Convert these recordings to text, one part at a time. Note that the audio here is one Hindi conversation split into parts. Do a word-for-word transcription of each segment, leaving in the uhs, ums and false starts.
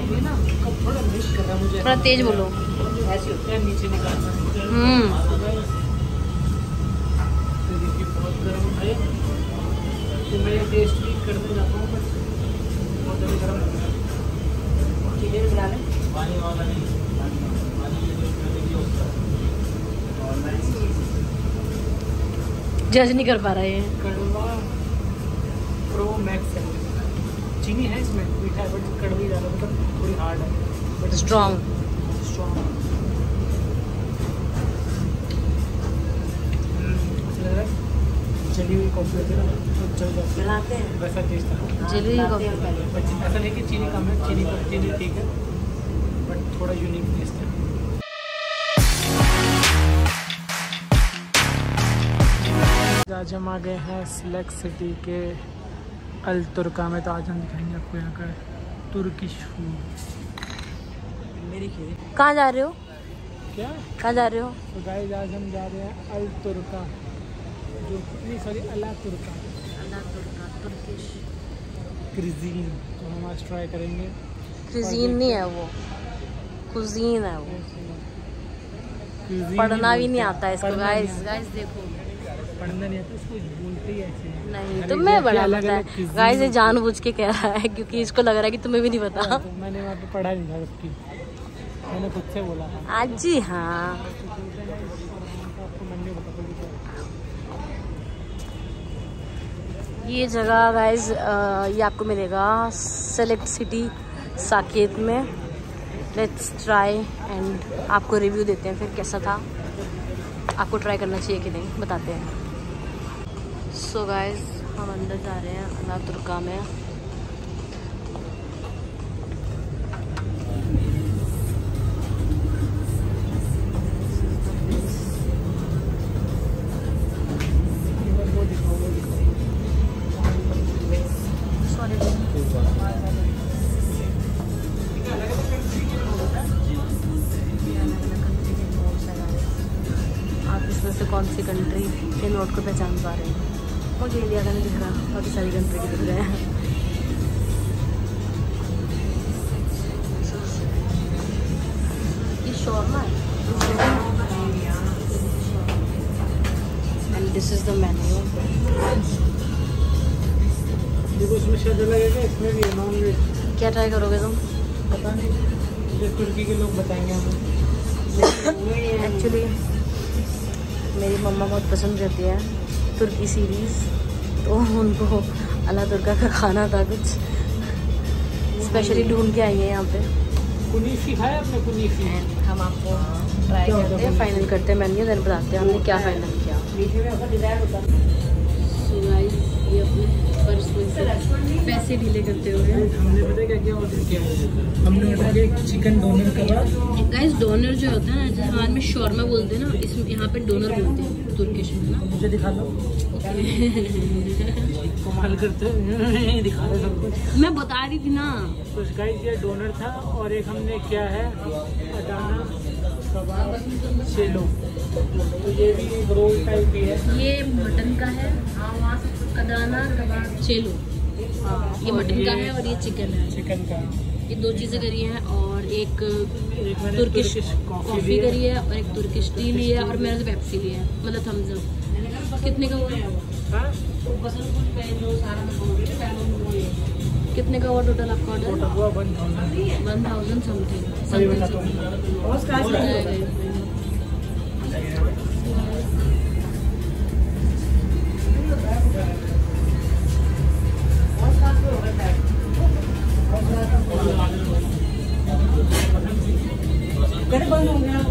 ये ना थोड़ा मिस कर रहा मुझे, थोड़ा तेज बोलो। ऐसे होता है नीचे निकालना। हम्म बहुत गर्म है तो मैं टेस्ट भी करने जाता हूँ, बट बहुत ज़्यादा गर्म हो गया। चीज़ें बना लें पानी वाला नहीं, जज नहीं कर पा रहा है। कड़वा प्रो मैक्स है, चीनी है इसमें, मीठा है बट कड़वी ज़्यादा, मतलब थोड़ी हार्ड है बट स्ट्रॉन्ग स्ट्रॉन्ग। अच्छा लग रहा है, जली हुई कॉफ़ी होती है ना तो चल जाती है, वैसा टेस्ट है। जली हुई कॉफी। बट ऐसा नहीं कि चीनी कम है, चीनी तो चीनी ठीक है बट थोड़ा यूनिक टेस्ट है। आज हम आ गए हैं सिलेक्ट सिटी के अल तुर्का में, तो आज हम दिखाएंगे आपको यहाँ का तुर्किश फूड। मेरी खीर कहाँ जा रहे हो? क्या कहाँ जा रहे हो? तो गाइस आज हम जा रहे हैं अल तुर्का, जो नहीं सॉरी अला तुर्का, अला तुर्का तुर्किश क्रिजीन, तो हम आज ट्राई करेंगे। क्रिजीन नहीं है वो, कुजीन है वो। Cuisine पढ़ना ही भी नहीं बोलते हैं, आता इसको। पढ़ना गाइस नहीं आता। गाइस देखो, पढ़ना नहीं आता उसको, बोलते ही ऐसे हैं। नहीं खाली तुम्हें बड़ा अलग पता है। अलग cuisine गाइस ये होती है। जानबूझ के कह रहा है क्योंकि इसको लग रहा है कि तुम्हें भी नहीं पता। तो मैंने वहाँ पे पढ़ा नहीं था सबकी, मैंने खुद से बोला था। आज जी हाँ। आपको मन नहीं पता ये जगह गाइस ये आपको मिलेगा सेलेक्ट सिटी साकेत में। लेट्स ट्राई एंड आपको रिव्यू देते हैं फिर कैसा था, आपको ट्राई करना चाहिए कि नहीं बताते हैं। सो so गाइस हम अंदर जा रहे हैं अला तुर्का में। से कौन सी कंट्री के नोट को पहचान पा रहे हैं? मुझे इंडिया का नहीं दिख रहा, बहुत सारी कंट्री के दिख रहे हैं। ये शॉर्मा है and this is the menu. इसमें शायद लगेगा, इसमें भी नॉन वेज। क्या ट्राई करोगे तुम? पता नहीं, मुझे तुर्की के लोग बताएंगे हमें। एक्चुअली मेरी मम्मा बहुत पसंद करती है तुर्की सीरीज़, तो उनको अला तुर्का का खाना था कुछ, स्पेशली ढूंढ के आई है यहाँ पे। कुनीफी खाया आपने? कुनीफी हम आपको ट्राई करते हैं, फाइनल करते हैं मेन्यू, देन बताते हैं हमने क्या फाइनल किया। सो गाइस ये अपने पर्स में से पैसे ढीले करते हुए हमने पता क्या क्या ऑर्डर किया? हमने ऑर्डर किया chicken doner kebab. Guys doner जो होता है ना, जैसे हमारे में शॉर्मा बोलते हैं ना, इसमें यहाँ पे डोनर बोलते हैं तुर्किश में ना। मुझे दिखा लो। कमाल करते हैं, दिखा रहे सब कुछ। मैं बता रही थी ना। तो गाइस ये डोनर था, और एक हमने क्या है अडाना कबाब चेलो, तो ये भी रोल टाइप ही है। ये मटन का है, अडाना कबाब चेलो, ये मटन का है और ये चिकन है। चिकन का ये दो चीज़ें करी हैं, और एक एक मैंने तुर्किश कॉफ़ी कॉफ़ी करी है और एक तुर्किश टी ली है, और मैंने तो पेप्सी लिया है, मतलब थम्स अप। कितने का हुआ? कितने का हुआ टोटल आपका ऑर्डर? टोटल हुआ one thousand one thousand something. सही बताता हूँ। बंद हो गया।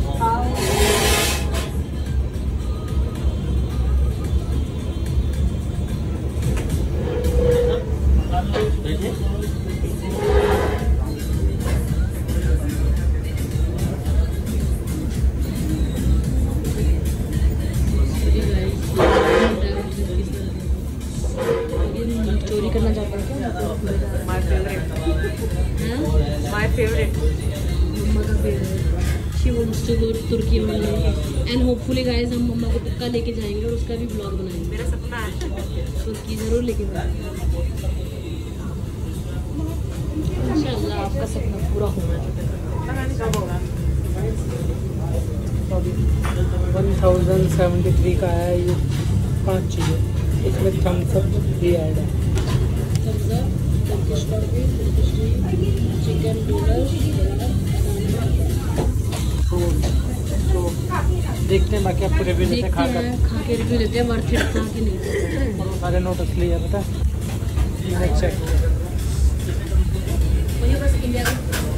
चोरी करना चाहता है क्या? माय फेवरेट, माय फेवरेट, मम्मा का फेवरेट। She wants to go Turkey only and hopefully guys हम मम्मा को पक्का लेके जाएंगे और उसका भी ब्लॉग बनाएंगे। मेरा सपना है तुर्की जरूर लेके जाएंगे। इंशाल्लाह आपका सपना पूरा होगा। वन थाउजेंड सेवेंटी थ्री का है ये पाँच चीज़ें, इसमें थम्स अप भी ऐड है। Chicken noodles. तो देखते हैं, बाकी आपको रिव्यू देते हैं, खा कर खा के रिव्यू देते हैं वर्थ इट था कि नहीं। सारे नोटिस लिए पता है। चेक मुझे बस इंडिया का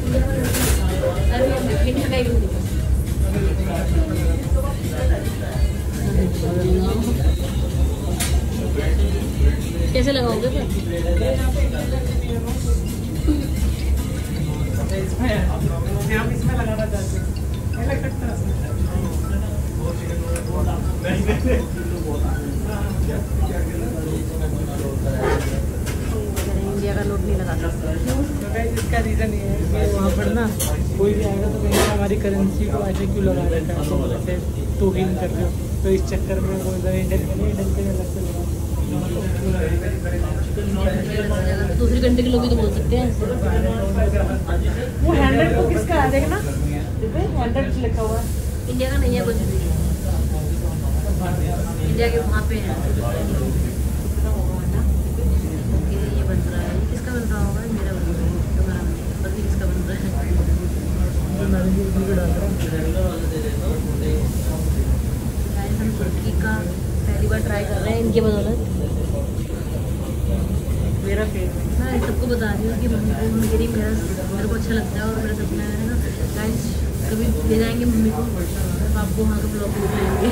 इंडिया का ही कैसे लगाओगे फिर? हम इसमें लगाना चाहते हैं। इंडिया का नोट नहीं लगा सकते। इसका रीज़न ये है कि वहाँ पर ना कोई भी आएगा तो कहीं हमारी करेंसी को ऐसे क्यों लगा रखा है, तो वैसे तो हीन कर रहे हो, तो इस चक्कर में वो इधर इंडियन के लिए इंडियन के लिए अलग से लगा। दूसरी कंट्री के लोग भी तो बोल सकते हैं। वो हंड्रेड को किसका है देखना, हंड्रेड लिखा हुआ है। इंडिया का नहीं है कुछ भी, इंडिया के वहाँ पे है। ओके ये बन रहा है, किसका बन रहा होगा? मेरा बन रहा है, तुम्हारा बन रहा है, बल्कि किसका बन रहा है? हम तुर्की का पहली बार ट्राई कर रहे हैं इनके बदौलत। मेरा फेवरेट मैं सबको बता रही हूँ कि मम्मी को मेरी मेरा मेरे को अच्छा लगता है और मेरा सपना है ना गाइस कभी ले जाएंगे मम्मी को, तो आपको वहाँ का ब्लॉग दिखाएंगे।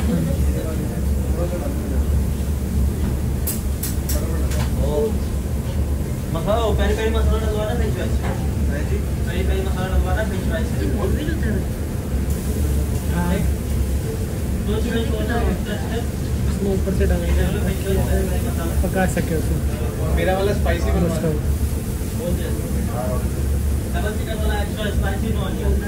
मसाला पेरी पेरी मसाला डलवाना फ्रेंच फ्राइज, पेरी पेरी मसाला डलवाना फ्रेंच फ्राइज। हाँ दो चिकन छोटा उसमें ऊपर से डालेंगे पका सके उसको। मेरा वाला स्पाइसी बनवा दो। डबल चिकन वाला एक्स्ट्रा स्पाइसी नॉन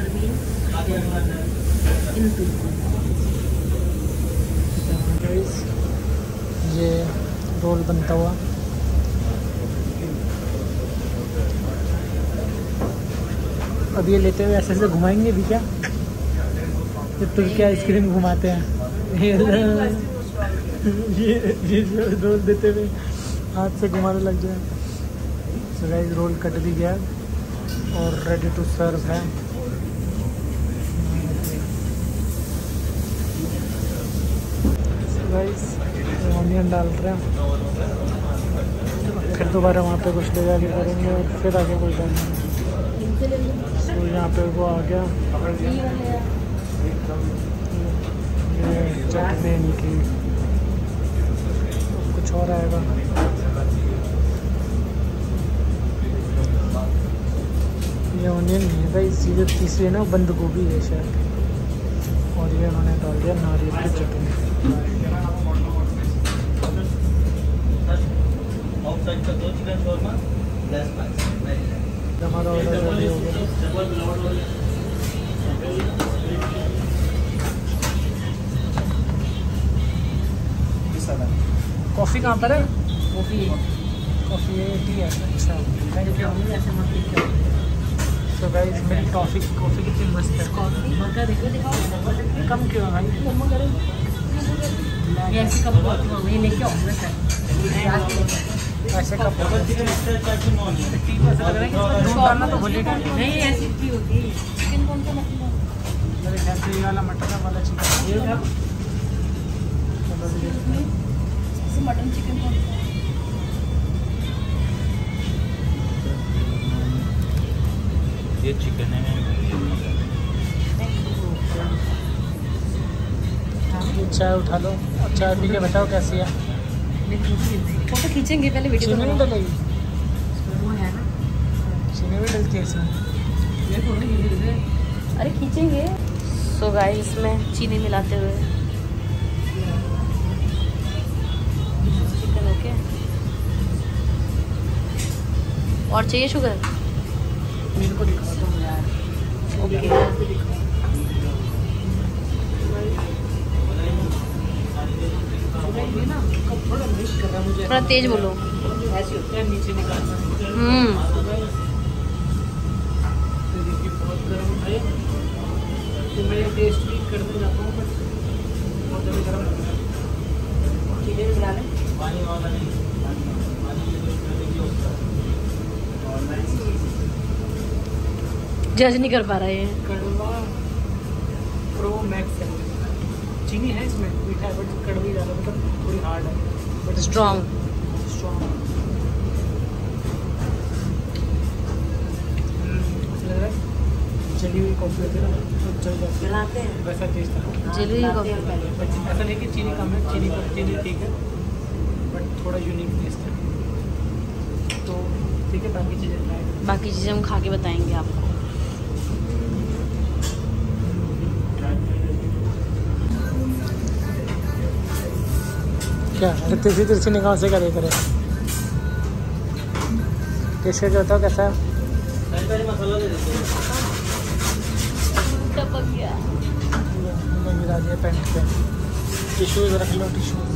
ये रोल बनता हुआ अब ये लेते हुए ऐसे ऐसे घुमाएंगे भी क्या, जब तुर्की आइसक्रीम घुमाते हैं ये ये रोल देते हुए हाथ से घुमाने लग जाए। सो गाइस रोल कट भी गया और रेडी टू सर्व है। सो गाइस ऑनियन डाल रहे हैं, फिर दोबारा वहाँ पे कुछ ले जाके करेंगे और फिर आगे कोई डालेंगे। तो यहाँ पे वो आ गया ये चटनी निकली, कुछ और आएगा। ये ऑनियन नहीं है भाई, सीधे तीसरी ना बंद गोभी है शायद, और ये उन्होंने डाल दिया नारियल की चटनी। हमारा ऑर्डर रेडी हो गया। कॉफ़ी कहाँ पर है? कॉफ़ी कॉफ़ी ये टी है। अच्छा ऐसे मत लिखो। तो गाइस मेरी टॉफ़ी कॉफ़ी कितनी मस्त है। कॉफ़ी मक्का देखो दिखाओ कम क्यों है भाई? ये ऐसी कप बहुत मैं लेके आऊँगा सर, ऐसे कप टी को ऐसा लग रहा है कि इसमें दूध डालना तो भूलेगा नहीं, ऐसी टी होती है। चिकन कौन सा मटन? मेरे ख्याल से ये वाला मटन वाला चिकन ये था। मटन चिकन कौन सा? ये चिकन है। चाय उठा लो, अब चाय पी के बताओ कैसी है। फोटो खींचेंगे पहले, वीडियो चीनी नहीं डलेगी? वो है ना, चीनी भी डलती है इसमें? अरे खींचेंगे। सो गाइस इसमें चीनी मिलाते हुए चिकन ओके। और चाहिए शुगर? मेरे को दिखा दो यार। ओके ना कब थोड़ा मिक्स कर रहा है मुझे, थोड़ा तेज बोलो। ऐसे होता है नीचे निकालना। हम्म तो मैं टेस्ट भी करने जाता हूँ बट बहुत ज़्यादा गर्म लगता है। चीज़ें भी मिला लें। पानी वाला नहीं, पानी ये तो इसमें देखिए उसका ऑनलाइन जज नहीं कर पा रहा है ये। कड़वा प्रो मैक्स है, चीनी है इसमें, मीठा है बट कड़वी ज़्यादा, मतलब थोड़ी हार्ड है बट स्ट्रॉन्ग स्ट्रॉन्ग। ऐसा लग रहा है जली हुई कॉफ़ी होती है ना तो चल जाती है, मिलाते हैं। वैसा टेस्ट है। जली हुई कॉफ़ी बट ऐसा नहीं कि चीनी कम है, चीनी कम, चीनी ठीक है बट थोड़ा यूनिक टेस्ट है। तो ठीक है, बाकी चीज़ें ट्राई बाकी चीज़ें हम खा के बताएंगे आपको। क्या अरे तिरछी तिरछी निगाहों से करे करे टेस्ट करके बताओ कैसा है। पहले पहले मसाला दे देते हैं। टपक गया। गिरा दिया पेंट पे, टिश्यूज रख लो टिश्यूज।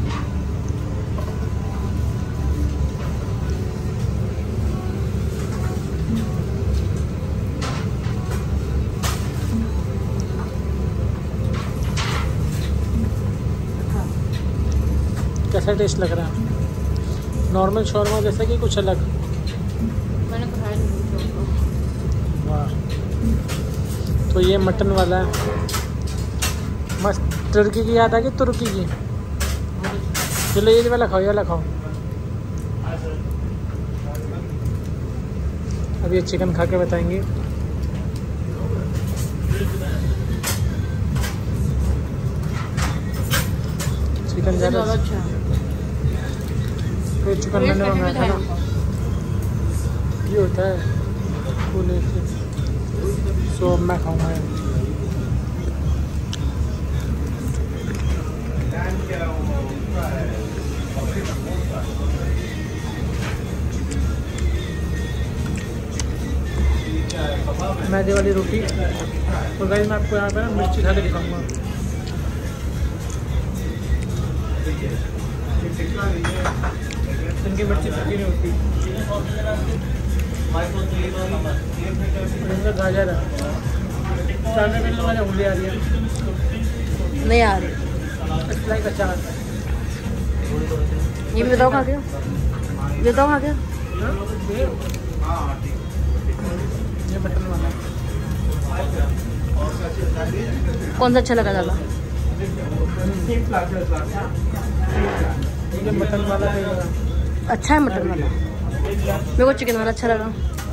कैसा टेस्ट लग रहा है? नॉर्मल शॉर्मा जैसा कि कुछ अलग? मैंने खाया नहीं। वाह, तो ये मटन वाला है, मस्त। तुर्की की याद आ गई, तुर्की की। चलो ये वाला खाओ, ये वाला खाओ। अब ये चिकन खा के बताएंगे। चिकन ज़्यादा अच्छा है। तो चिकन मैंने मंगाया था ना, ये होता है पुणे से, सो मैं खाऊंगा। मैदे वाली रोटी। तो गाइस मैं आपको यहाँ पे ना मिर्ची खा के दिखाऊंगा। इनकी मिर्ची तीखी नहीं होती। इनका गाजर है, चार में वाले उंगली आ रही है, नहीं आ रही। इट्स लाइक अचार। ये भी बताओ खा के, ये बताओ खा के। ये मटन वाला कौन सा अच्छा लगा ज़्यादा? ये मटन वाला है। अच्छा है मटन वाला, मेरे को चिकन वाला अच्छा लगा।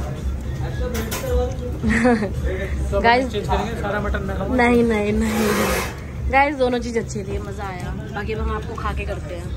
गाइस सारा मटन मैं खाऊंगा। नहीं नहीं नहीं गाइस, दोनों चीज़ अच्छी थी, मज़ा आया। बाकी हम आपको खा के करते हैं।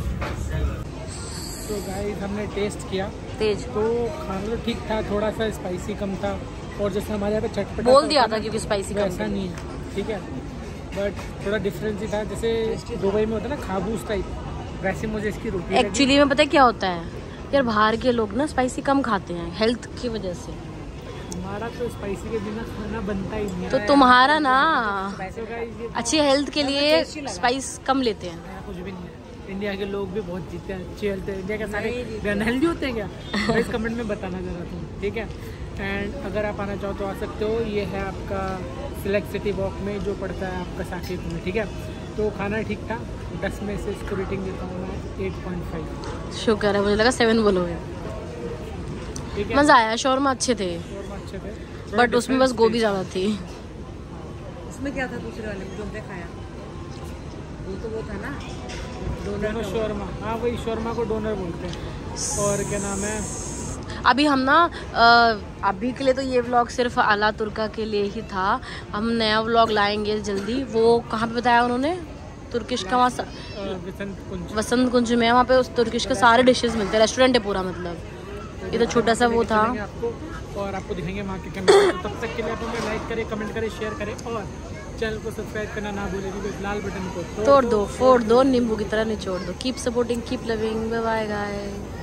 तो गाइस हमने टेस्ट किया, तेज तो खाना तो ठीक था, थोड़ा सा स्पाइसी कम था, और जैसे हमारे यहाँ पे चटपटा बोल दिया था क्योंकि स्पाइसी कम ऐसा नहीं है, ठीक है, बट थोड़ा डिफरेंस ही था। जैसे दुबई में होता है ना खाबूस टाइप, वैसे मुझे इसकी रोटी एक्चुअली में पता है क्या होता है यार, बाहर के लोग ना स्पाइसी कम खाते हैं हेल्थ की वजह से। हमारा तो स्पाइसी के बिना खाना बनता ही नहीं है। तो तुम्हारा ना तो guys, ये अच्छी हेल्थ के लिए स्पाइस कम लेते हैं। नया कुछ भी नहीं है। इंडिया के लोग भी बहुत जीते हैं, अच्छी हेल्थ है। इंडिया के सारे अनहेल्दी होते हैं क्या? इस कमेंट में बताना जरा तुम, ठीक है। एंड अगर आप आना चाहो तो आ सकते हो। ये है आपका सिलेक्ट सिटी वॉक में, जो पड़ता है आपका साकेत में, ठीक है। तो खाना ठीक था, दस में से इसको रेटिंग देता हूँ मैं एट पॉइंट फाइव। शुक्र है, मुझे लगा सेवन बोलोगे। ठीक है, मज़ा आया, शौरमा अच्छे थे शौरमा अच्छे थे, बट उसमें बस गोभी ज़्यादा थी। उसमें क्या था दूसरे वाले में जो हमने खाया? वो तो वो था ना डोनर शौरमा। हाँ वही शौरमा को डोनर बोलते हैं। और क्या नाम है, अभी हम ना अ, अभी के लिए तो ये व्लॉग सिर्फ आला तुर्का के लिए ही था। हम नया व्लॉग लाएंगे जल्दी। वो कहाँ पे बताया उन्होंने? तुर्किश का वहाँ वसंत कुंज। वसंत कुंज में, वहाँ पे उस तुर्किश के सारे डिशेस मिलते हैं, रेस्टोरेंट है पूरा। मतलब ये तो छोटा सा वो था। आपको और आपको दिखाएंगे वहाँ के कैमरे। तो तब तक के लिए आप हमें लाइक करें, कमेंट करें, शेयर करें और चैनल को सब्सक्राइब करना ना भूलें, क्योंकि लाल बटन को तोड़ दो, फोड़ दो, नींबू की तरह निचोड़ दो। Keep supporting, keep loving, bye bye guys.